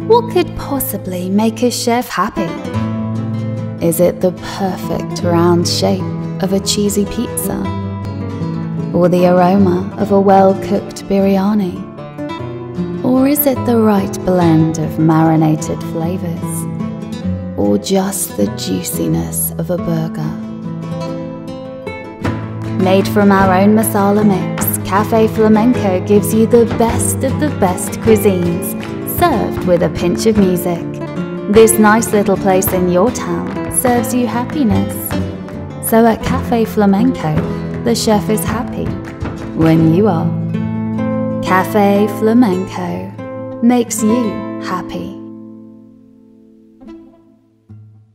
What could possibly make a chef happy? Is it the perfect round shape of a cheesy pizza? Or the aroma of a well-cooked biryani? Or is it the right blend of marinated flavors? Or just the juiciness of a burger? Made from our own masala mix, Cafe Flamenco gives you the best of the best cuisines, served with a pinch of music. This nice little place in your town serves you happiness. So at Cafe Flamenco, the chef is happy when you are. Cafe Flamenco makes you happy.